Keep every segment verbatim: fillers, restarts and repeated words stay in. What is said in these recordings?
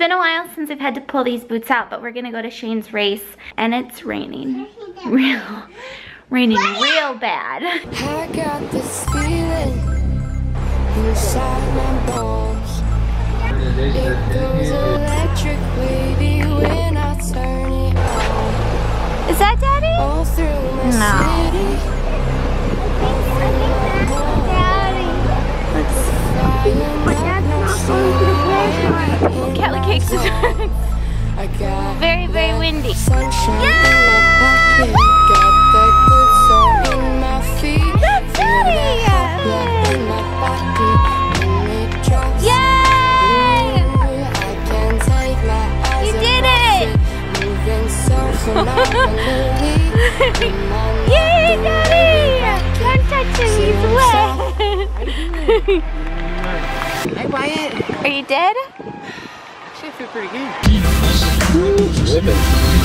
been a while since I've had to pull these boots out, but we're gonna go to Shane's race, and it's raining. Real, raining real bad. I got this feeling inside my bones. It goes electric wavy when I turn it on. Is that Daddy? All through my No. city. Kelly Cakes is very, very windy. Sunshine in my pocket, got that good soul in my feet. That's Daddy! In my body, when it drops. Yay! I can't take my eyes You did off it! it. Moving so phenomenally. Yay, Daddy! Don't touch him, he's wet. Hi, Wyatt. Are you dead? Actually, I feel pretty good. Ribbon.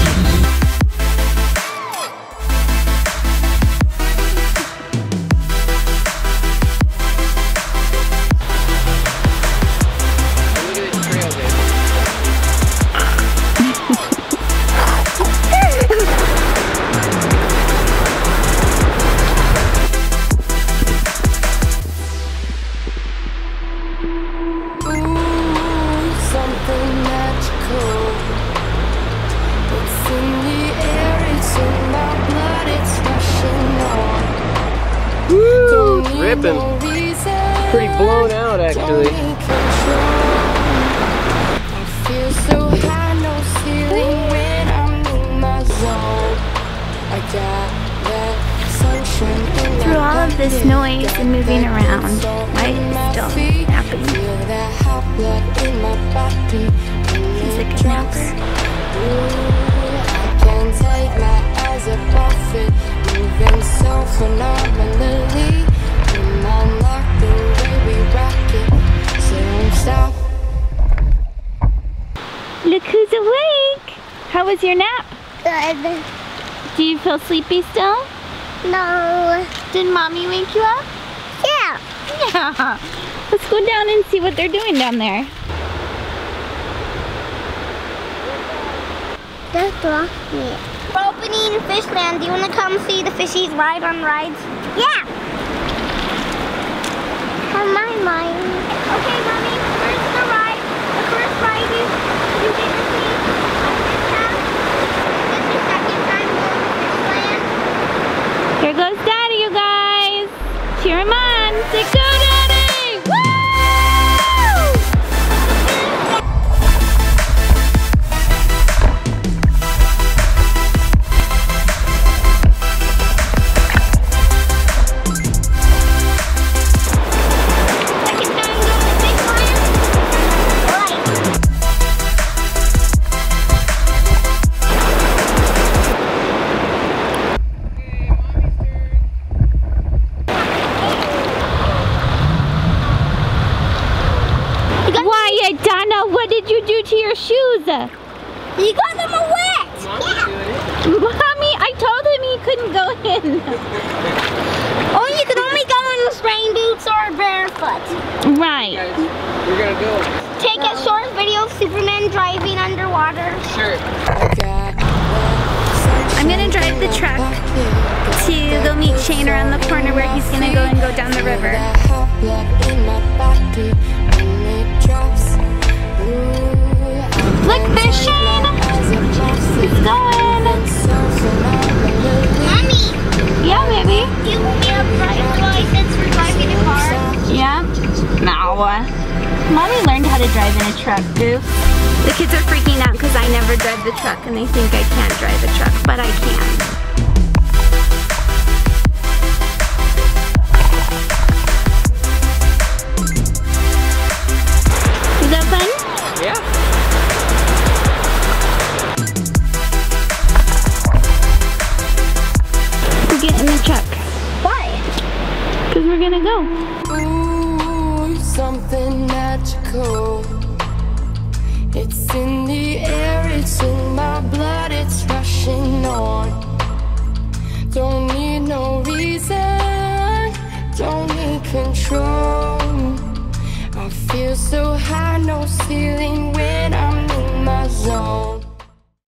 Ripping. Pretty blown out, actually. I feel so high, no ceiling when I'm in my zone. I got that sunshine in Through all of this noise and moving around, Wyatt is still napping. He's like a napper. I can't take my eyes off it. Moving so phenomenally. I'm locked in where we rock it, so don't stop. Look who's awake! How was your nap? Good. Do you feel sleepy still? No. Did Mommy wake you up? Yeah. Yeah. Let's go down and see what they're doing down there. Just lost me. We're opening Fishland. Do you want to come see the fishies ride on rides? Yeah. On my mind. Okay, Mommy. Where's the ride? The first ride is you get to see this time. This is the second time going to Fishland. Here goes Daddy, you guys. Cheer him on. Say go, Daddy! Woo! Donna, what did you do to your shoes? You got them all wet. Yeah. Mommy, I told him he couldn't go in. Oh, you can only go in with rain boots or barefoot. Right. We're gonna go. Take a short video of Superman driving underwater. Sure. I'm gonna drive the truck to go meet Shane around the corner where he's gonna go and go down the river. Look, there's Shane! He's going! Mommy! Yeah, baby? Do you want me to drive license for driving a car? Yeah? No. Mommy learned how to drive in a truck, goof. The kids are freaking out because I never drive the truck and they think I can't drive a truck, but I can. Is that fun? Yeah. We'll get in the truck. Why? Because we're gonna go. Ooh, something magical. It's in the air, it's in my blood, it's rushing on. Don't need no reason, don't need control. I feel so high, no ceiling